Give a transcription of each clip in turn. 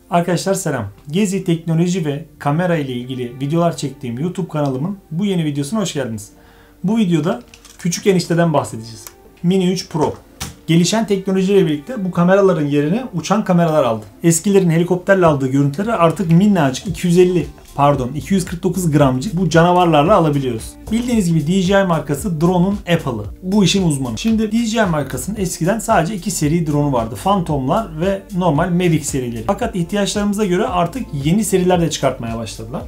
Arkadaşlar selam. Gezi, teknoloji ve kamera ile ilgili videolar çektiğim YouTube kanalımın bu yeni videosuna hoş geldiniz. Bu videoda küçük enişteden bahsedeceğiz. Mini 3 Pro. Gelişen teknolojiyle birlikte bu kameraların yerine uçan kameralar aldı. Eskilerin helikopterle aldığı görüntüleri artık minnacık 249 gramcık bu canavarlarla alabiliyoruz. Bildiğiniz gibi DJI markası drone'un Apple'ı. Bu işin uzmanı. Şimdi DJI markasının eskiden sadece 2 seri drone'u vardı. Phantom'lar ve normal Mavic serileri. Fakat ihtiyaçlarımıza göre artık yeni seriler de çıkartmaya başladılar.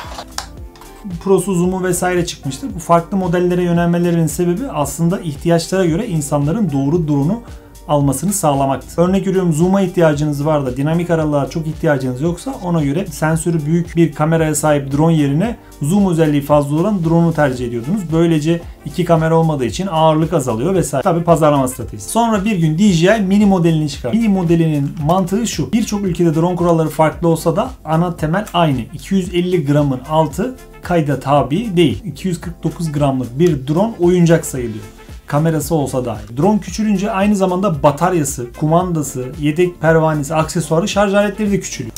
Pro'su, Zoom'u vesaire çıkmıştı. Bu farklı modellere yönelmelerinin sebebi aslında ihtiyaçlara göre insanların doğru drone'u almasını sağlamaktı. Örnek veriyorum, zoom'a ihtiyacınız var da dinamik aralığa çok ihtiyacınız yoksa ona göre sensörü büyük bir kameraya sahip drone yerine zoom özelliği fazla olan drone'u tercih ediyordunuz. Böylece iki kamera olmadığı için ağırlık azalıyor vesaire. Tabi pazarlama stratejisi. Sonra bir gün DJI mini modelini çıkardı. Mini modelinin mantığı şu. Birçok ülkede drone kuralları farklı olsa da ana temel aynı. 250 gramın altı kayda tabi değil. 249 gramlık bir drone oyuncak sayılıyor. Kamerası olsa dahi. Drone küçülünce aynı zamanda bataryası, kumandası, yedek pervanesi, aksesuarı, şarj aletleri de küçülüyor.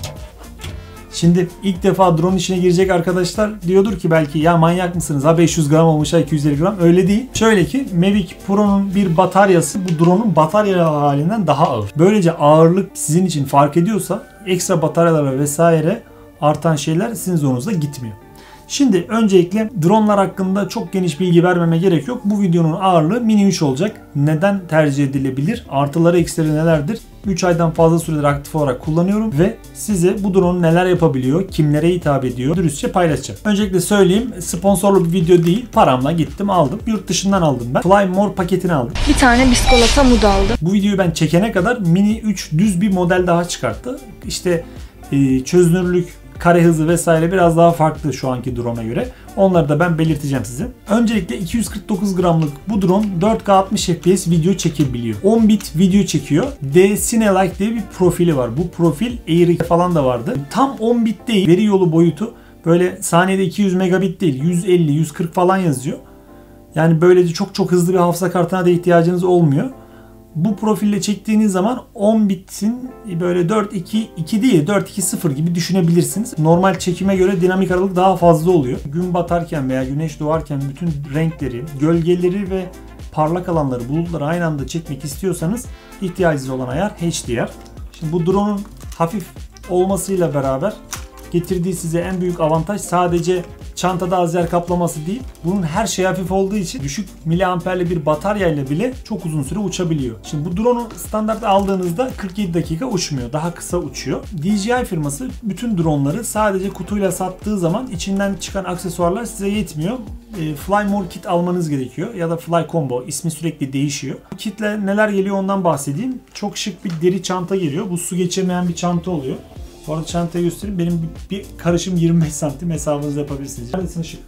Şimdi ilk defa drone işine girecek arkadaşlar diyordur ki belki ya manyak mısınız ha 500 gram olmuş ha 250 gram. Öyle değil. Şöyle ki Mavic Pro'nun bir bataryası bu drone'un batarya halinden daha ağır. Böylece ağırlık sizin için fark ediyorsa ekstra bataryalara vesaire artan şeyler sizin zorunuza gitmiyor. Şimdi öncelikle dronelar hakkında çok geniş bilgi vermeme gerek yok. Bu videonun ağırlığı Mini 3 olacak. Neden tercih edilebilir? Artıları eksileri nelerdir? 3 aydan fazla süredir aktif olarak kullanıyorum ve size bu drone neler yapabiliyor, kimlere hitap ediyor dürüstçe paylaşacağım. Öncelikle söyleyeyim, sponsorlu bir video değil. Paramla gittim aldım. Yurt dışından aldım ben. Fly More paketini aldım. Bir tane biskolata muz aldım. Bu videoyu ben çekene kadar Mini 3 düz bir model daha çıkarttı. İşte çözünürlük, kare hızı vesaire biraz daha farklı şu anki drone'a göre. Onları da ben belirteceğim size. Öncelikle 249 gramlık bu drone 4K 60 FPS video çekebiliyor. 10 bit video çekiyor. D-Cinelike diye bir profili var. Bu profil Air falan da vardı. Tam 10 bit değil. Veri yolu boyutu böyle saniyede 200 megabit değil. 150, 140 falan yazıyor. Yani böylece çok hızlı bir hafıza kartına da ihtiyacınız olmuyor. Bu profille çektiğiniz zaman 10 bitin böyle 4.2 değil 4.2.0 gibi düşünebilirsiniz. Normal çekime göre dinamik aralık daha fazla oluyor. Gün batarken veya güneş doğarken bütün renkleri, gölgeleri ve parlak alanları, bulutları aynı anda çekmek istiyorsanız ihtiyacınız olan ayar HDR. Şimdi bu drone'un hafif olmasıyla beraber getirdiği size en büyük avantaj sadece çantada az yer kaplaması değil. Bunun her şey hafif olduğu için düşük miliamperli bir bataryayla bile çok uzun süre uçabiliyor. Şimdi bu drone'u standart aldığınızda 47 dakika uçmuyor. Daha kısa uçuyor. DJI firması bütün drone'ları sadece kutuyla sattığı zaman içinden çıkan aksesuarlar size yetmiyor. Fly More Kit almanız gerekiyor. Ya da Fly Combo. İsmi sürekli değişiyor. Bu kitle neler geliyor ondan bahsedeyim. Çok şık bir deri çanta geliyor. Bu su geçirmeyen bir çanta oluyor. Bu arada çantayı göstereyim. Benim bir karışım 25 santim, hesabınızı yapabilirsiniz. Neredesin ışık?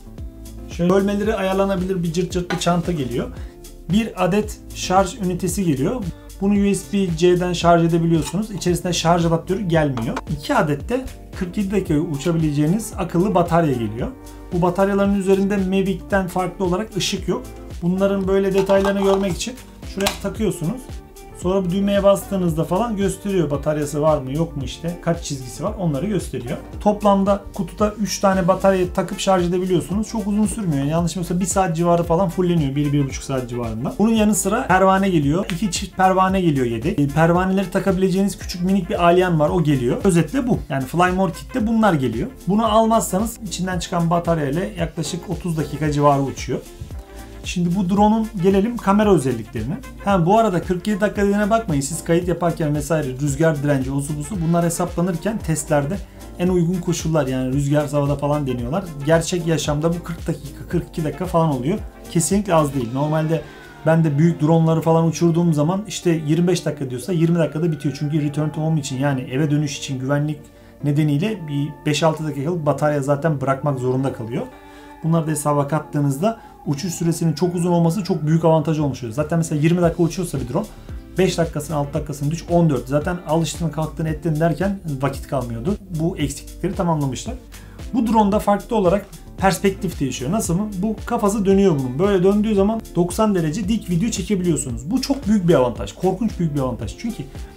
Şöyle bölmeleri ayarlanabilir bir cırt cırt bir çanta geliyor. Bir adet şarj ünitesi geliyor. Bunu USB-C'den şarj edebiliyorsunuz. İçerisinde şarj adaptörü gelmiyor. 2 adet de 47 dakika uçabileceğiniz akıllı batarya geliyor. Bu bataryaların üzerinde Mavic'ten farklı olarak ışık yok. Bunların böyle detaylarını görmek için şuraya takıyorsunuz. Sonra bir düğmeye bastığınızda falan gösteriyor bataryası var mı yok mu, işte kaç çizgisi var onları gösteriyor. Toplamda kutuda 3 tane bataryayı takıp şarj edebiliyorsunuz. Çok uzun sürmüyor. Yani yanlış mıysa 1 saat civarı falan fulleniyor. 1-1,5 saat civarında. Bunun yanı sıra pervane geliyor. 2 çift pervane geliyor yedek. Pervaneleri takabileceğiniz küçük minik bir alien var, o geliyor. Özetle bu. Yani Fly More Kit'te bunlar geliyor. Bunu almazsanız içinden çıkan batarya ile yaklaşık 30 dakika civarı uçuyor. Şimdi bu drone'un gelelim kamera özelliklerine. Bu arada 47 dakika dediğine bakmayın. Siz kayıt yaparken vesaire rüzgar direnci, osu busu bunlar hesaplanırken testlerde en uygun koşullar, yani rüzgar havada falan deniyorlar. Gerçek yaşamda bu 40 dakika, 42 dakika falan oluyor. Kesinlikle az değil. Normalde ben de büyük drone'ları falan uçurduğum zaman işte 25 dakika diyorsa 20 dakikada bitiyor. Çünkü return to home için, yani eve dönüş için güvenlik nedeniyle bir 5-6 dakikalık batarya zaten bırakmak zorunda kalıyor. Bunları da hesaba kattığınızda uçuş süresinin çok uzun olması çok büyük avantaj olmuş oluyor. Zaten mesela 20 dakika uçuyorsa bir drone 5 dakikasını 6 dakikasını düş 14. Zaten alıştın kalktın ettin derken vakit kalmıyordu. Bu eksiklikleri tamamlamışlar. Bu drone'da farklı olarak perspektif değişiyor. Nasıl mı? Bu kafası dönüyor bunun. Böyle döndüğü zaman 90 derece dik video çekebiliyorsunuz. Bu çok büyük bir avantaj. Korkunç büyük bir avantaj. Çünkü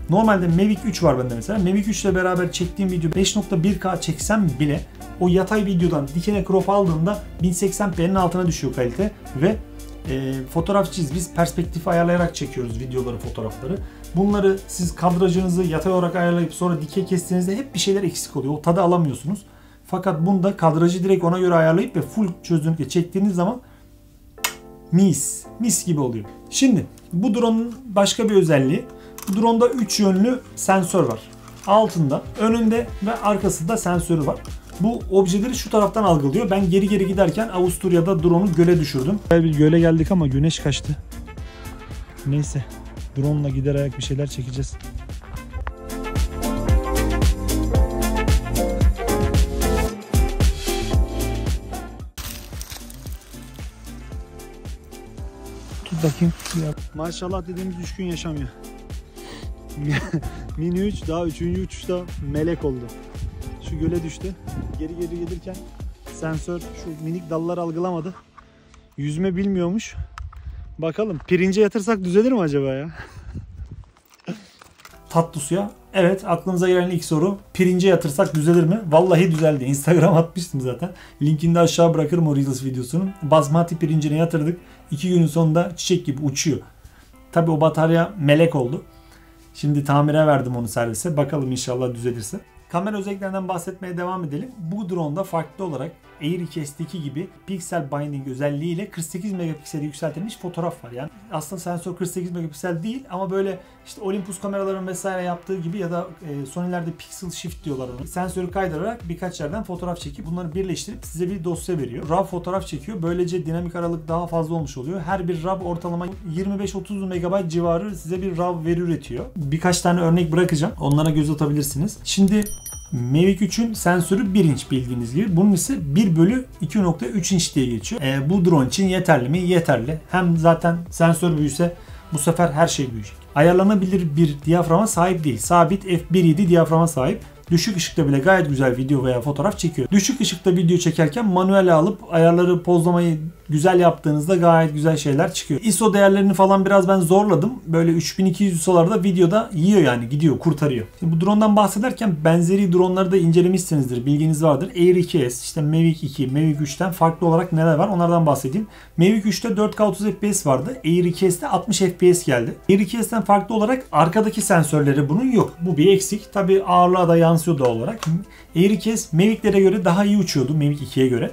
Normalde Mavic 3 var bende mesela. Mavic 3 ile beraber çektiğim video 5.1K çeksem bile o yatay videodan dikine crop aldığımda 1080p'nin altına düşüyor kalite ve fotoğrafçıyız. Biz perspektif ayarlayarak çekiyoruz videoları, fotoğrafları. Bunları siz kadrajınızı yatay olarak ayarlayıp sonra dikey kestiğinizde hep bir şeyler eksik oluyor. O tadı alamıyorsunuz. Fakat bunda kadrajı direkt ona göre ayarlayıp ve full çözünürlükle çektiğiniz zaman mis gibi oluyor. Şimdi bu drone'un başka bir özelliği. Bu drone'da 3 yönlü sensör var. Altında, önünde ve arkasında sensörü var. Bu objeleri şu taraftan algılıyor. Ben geri giderken Avusturya'da drone'u göle düşürdüm. Bir göle geldik ama güneş kaçtı. Neyse. Drone'la giderek bir şeyler çekeceğiz. Tut bakayım. Maşallah dediğimiz 3 gün yaşamıyor. Mini 3 daha 3. uçuşta melek oldu. Şu göle düştü. Geri gelirken sensör şu minik dalları algılamadı. Yüzme bilmiyormuş. Bakalım pirince yatırsak düzelir mi acaba ya? Tatlı suya. Evet, aklınıza gelen ilk soru. Pirince yatırsak düzelir mi? Vallahi düzeldi. Instagram atmıştım zaten. Linkini de aşağı bırakırım o Reels videosunun. Basmati pirincine yatırdık. 2 günün sonunda çiçek gibi uçuyor. Tabi o batarya melek oldu. Şimdi tamire verdim onu servise. Bakalım inşallah düzelirse. Kamera özelliklerinden bahsetmeye devam edelim. Bu drone'da farklı olarak Air 2S'teki gibi Pixel Binding özelliğiyle 48 megapikseli yükseltilmiş fotoğraf var. Yani aslında sensör 48 megapiksel değil ama böyle işte Olympus kameraların vesaire yaptığı gibi ya da Sony'lerde Pixel Shift diyorlar onu. Sensörü kaydırarak birkaç yerden fotoğraf çekip bunları birleştirip size bir dosya veriyor. RAW fotoğraf çekiyor. Böylece dinamik aralık daha fazla olmuş oluyor. Her bir RAW ortalama 25-30 MB civarı size bir RAW veri üretiyor. Birkaç tane örnek bırakacağım. Onlara göz atabilirsiniz. Şimdi Mavic 3'ün sensörü 1 inç bildiğiniz gibi. Bunun ise 1/2.3 inç diye geçiyor. Bu drone için yeterli mi? Yeterli. Hem zaten sensör büyüse bu sefer her şey büyüyecek. Ayarlanabilir bir diyaframa sahip değil. Sabit f1.7 diyaframa sahip. Düşük ışıkta bile gayet güzel video veya fotoğraf çekiyor. Düşük ışıkta video çekerken manuel alıp ayarları, pozlamayı güzel yaptığınızda gayet güzel şeyler çıkıyor. ISO değerlerini falan biraz ben zorladım. Böyle 3200 ISO'larda videoda yiyor yani, gidiyor, kurtarıyor. Şimdi bu drone'dan bahsederken benzeri drone'ları da incelemişsinizdir, bilginiz vardır. Air 2S, işte Mavic 2, Mavic 3'ten farklı olarak neler var onlardan bahsedeyim. Mavic 3'te 4K 30 FPS vardı. Air 2S'te 60 FPS geldi. Air 2S'ten farklı olarak arkadaki sensörleri bunun yok. Bu bir eksik. Tabi ağırlığa da yansıyor doğal olarak. Air 2S Mavic'lere göre daha iyi uçuyordu, Mavic 2'ye göre.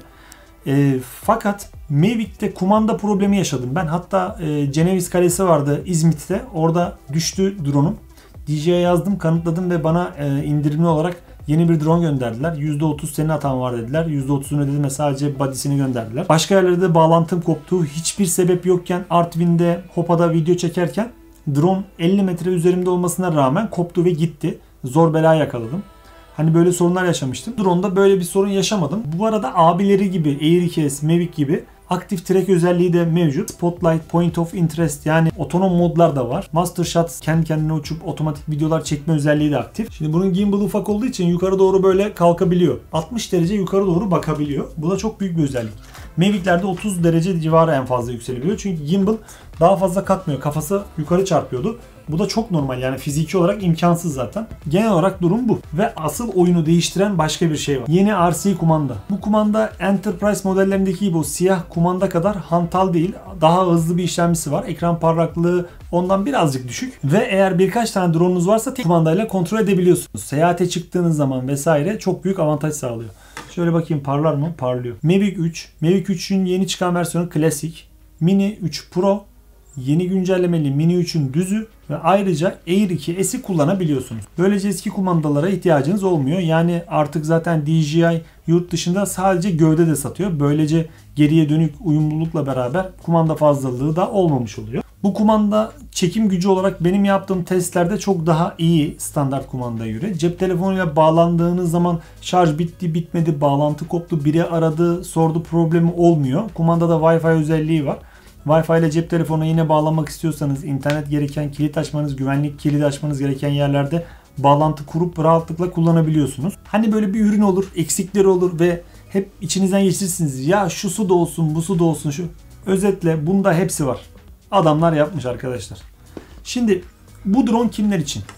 Fakat Mavic'te kumanda problemi yaşadım. Ben hatta Ceneviz Kalesi vardı İzmit'te. Orada düştü drone'um. DJ'ye yazdım, kanıtladım ve bana indirimli olarak yeni bir drone gönderdiler. %30 senin hatan var dediler. %30'unu ödedim ve sadece body'sini gönderdiler. Başka yerlerde bağlantım koptu. Hiçbir sebep yokken Artvin'de Hopa'da video çekerken drone 50 metre üzerimde olmasına rağmen koptu ve gitti. Zor bela yakaladım. Hani böyle sorunlar yaşamıştım. Drone'da böyle bir sorun yaşamadım. Bu arada abileri gibi Air 2S, Mavic gibi aktif track özelliği de mevcut. Spotlight, Point of Interest yani otonom modlar da var. Master Shots kendi kendine uçup otomatik videolar çekme özelliği de aktif. Şimdi bunun gimbal ufak olduğu için yukarı doğru böyle kalkabiliyor. 60 derece yukarı doğru bakabiliyor. Bu da çok büyük bir özellik. Mavic'lerde 30 derece civarı en fazla yükselebiliyor. Çünkü gimbal daha fazla kalkmıyor. Kafası yukarı çarpıyordu. Bu da çok normal yani fiziki olarak imkansız zaten. Genel olarak durum bu. Ve asıl oyunu değiştiren başka bir şey var. Yeni RC kumanda. Bu kumanda Enterprise modellerindeki gibi o siyah kumanda kadar hantal değil. Daha hızlı bir işlemcisi var. Ekran parlaklığı ondan birazcık düşük. Ve eğer birkaç tane drone'unuz varsa tek kumandayla kontrol edebiliyorsunuz. Seyahate çıktığınız zaman vesaire çok büyük avantaj sağlıyor. Şöyle bakayım, parlar mı? Parlıyor. Mavic 3. Mavic 3'ün yeni çıkan versiyonu klasik. Mini 3 Pro. Yeni güncellemeli Mini 3'ün düzü ve ayrıca Air 2S'i kullanabiliyorsunuz. Böylece eski kumandalara ihtiyacınız olmuyor. Yani artık zaten DJI yurt dışında sadece gövde de satıyor. Böylece geriye dönük uyumlulukla beraber kumanda fazlalığı da olmamış oluyor. Bu kumanda çekim gücü olarak benim yaptığım testlerde çok daha iyi standart kumandaya göre. Cep telefonuyla bağlandığınız zaman şarj bitti bitmedi, bağlantı koptu, biri aradı sordu problemi olmuyor. Kumandada Wi-Fi özelliği var. Wi-Fi ile cep telefonuna yine bağlanmak istiyorsanız internet gereken kilit açmanız, güvenlik kilidi açmanız gereken yerlerde bağlantı kurup rahatlıkla kullanabiliyorsunuz. Hani böyle bir ürün olur, eksikleri olur ve hep içinizden geçirirsiniz. Ya şu su da olsun, bu su da olsun şu. Özetle bunda hepsi var. Adamlar yapmış arkadaşlar. Şimdi bu drone kimler için?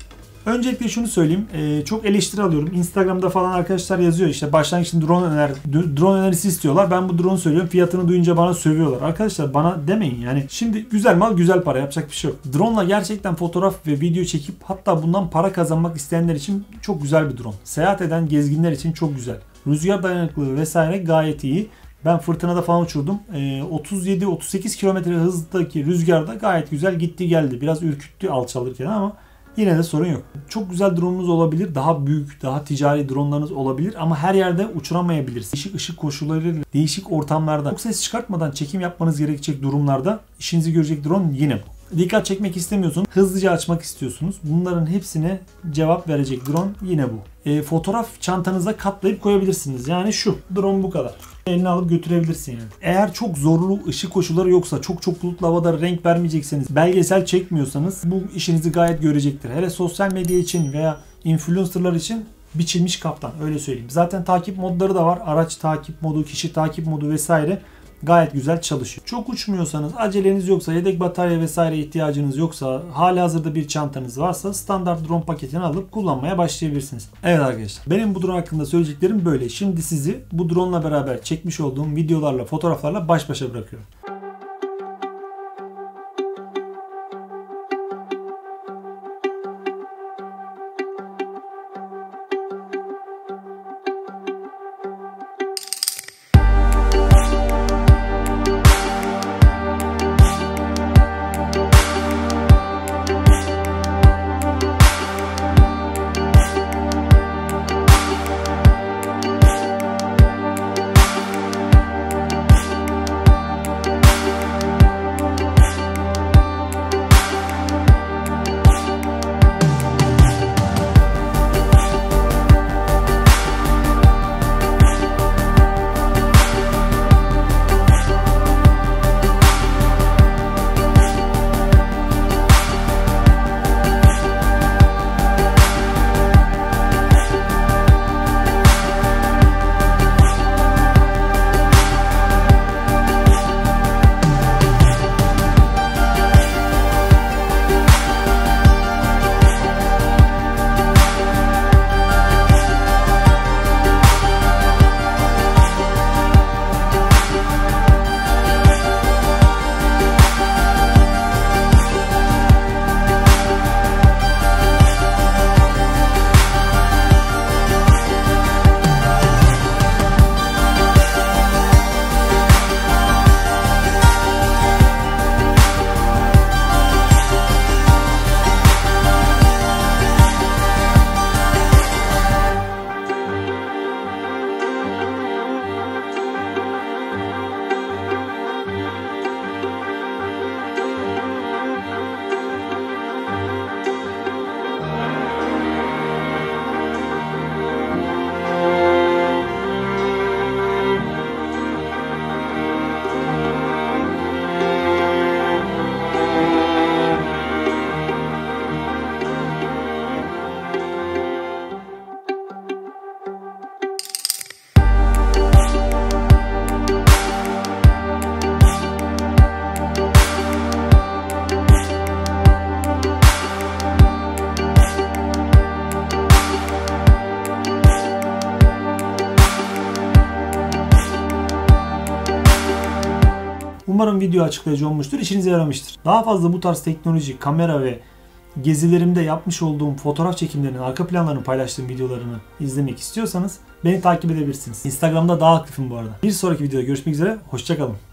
Öncelikle şunu söyleyeyim. Çok eleştiri alıyorum. Instagram'da falan arkadaşlar yazıyor işte başlangıç için drone önerisi istiyorlar. Ben bu drone'u söylüyorum. Fiyatını duyunca bana sövüyorlar. Arkadaşlar bana demeyin yani. Şimdi güzel mal güzel para, yapacak bir şey yok. Drone'la gerçekten fotoğraf ve video çekip hatta bundan para kazanmak isteyenler için çok güzel bir drone. Seyahat eden gezginler için çok güzel. Rüzgar dayanıklılığı vesaire gayet iyi. Ben fırtınada falan uçurdum. 37-38 km hızdaki rüzgarda gayet güzel gitti geldi. Biraz ürküttü alçalırken ama yine de sorun yok. Çok güzel drone'unuz olabilir. Daha büyük, daha ticari drone'larınız olabilir ama her yerde uçuramayabilirsiniz. Değişik ışık koşullarıyla, değişik ortamlarda, çok ses çıkartmadan çekim yapmanız gerekecek durumlarda işinizi görecek drone yine bu. Dikkat çekmek istemiyorsunuz, hızlıca açmak istiyorsunuz. Bunların hepsine cevap verecek drone yine bu. Fotoğraf çantanıza katlayıp koyabilirsiniz. Yani şu, drone bu kadar. Eline alıp götürebilirsin yani. Eğer çok zorlu ışık koşulları yoksa, çok bulutlu havada renk vermeyecekseniz, belgesel çekmiyorsanız bu işinizi gayet görecektir. Hele sosyal medya için veya influencerlar için biçilmiş kaftan, öyle söyleyeyim. Zaten takip modları da var. Araç takip modu, kişi takip modu vesaire. Gayet güzel çalışıyor. Çok uçmuyorsanız, aceleniz yoksa, yedek batarya vesaire ihtiyacınız yoksa, halihazırda bir çantanız varsa standart drone paketini alıp kullanmaya başlayabilirsiniz. Evet arkadaşlar, benim bu drone hakkında söyleyeceklerim böyle. Şimdi sizi bu drone ile beraber çekmiş olduğum videolarla, fotoğraflarla baş başa bırakıyorum. Umarım video açıklayıcı olmuştur, işinize yaramıştır. Daha fazla bu tarz teknoloji, kamera ve gezilerimde yapmış olduğum fotoğraf çekimlerinin arka planlarını paylaştığım videolarını izlemek istiyorsanız beni takip edebilirsiniz. Instagram'da daha aktifim bu arada. Bir sonraki videoda görüşmek üzere, hoşça kalın.